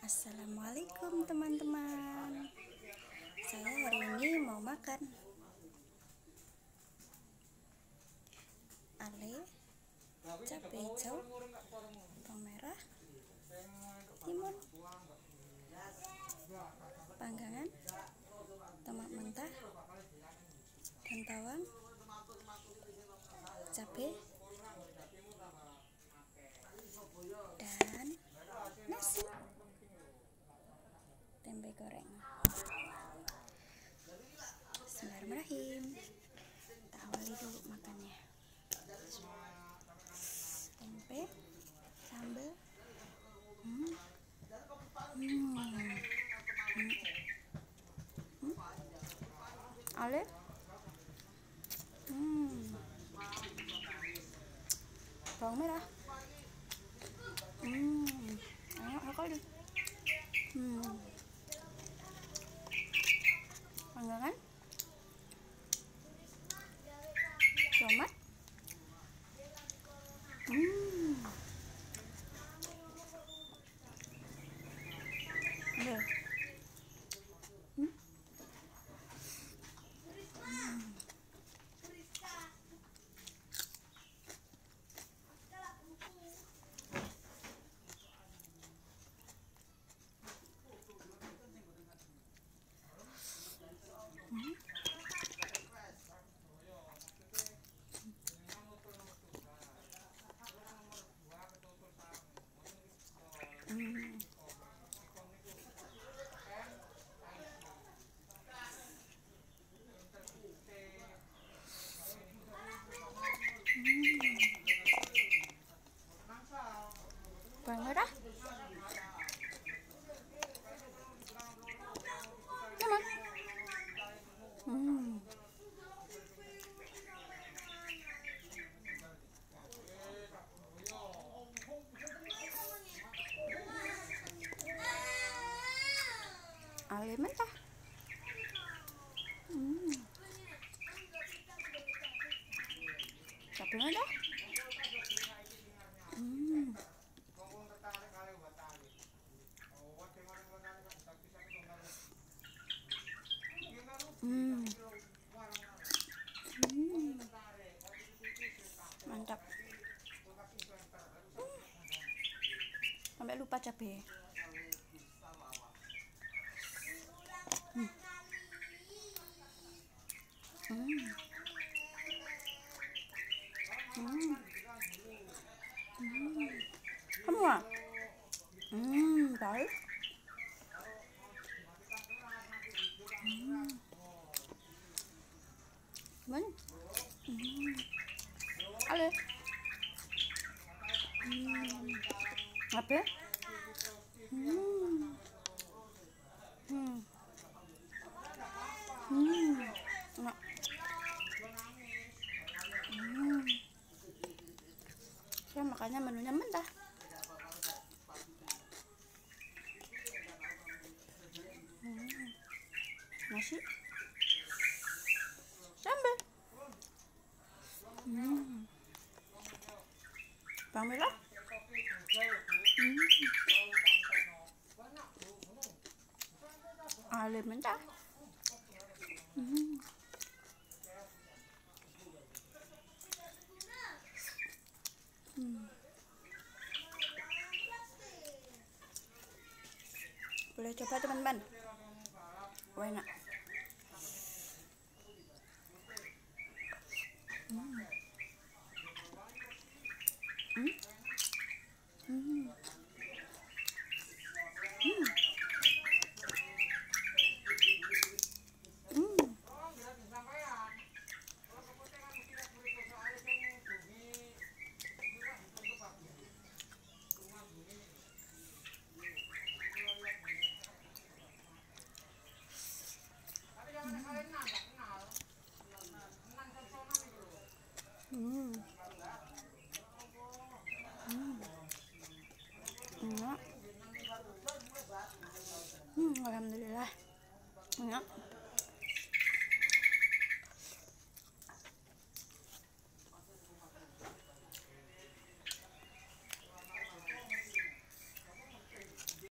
Assalamualaikum teman-teman. Saya hari ini mau makan ale, cabai hijau, bawang merah, timun, panggangan, tomat mentah, dan bawang, cabai, dan nasi, tempe goreng. Bismillahirrahmanirrahim. Kita awali dulu makannya. Tempe, sambal, ale, bawang merah, enak sekali. Panggangan, tomat, bawang merah, tomat, ale mentah, cabai mentah, mantap. Sampai lupa cabai. Kamu ah? Baik. Mana? Ale. Apa? Enak. Saya makannya menunya mentah. Nasi, sambal, bawang merah, ale mentah, boleh coba teman-teman. Enak. Alhamdulillah. Enak.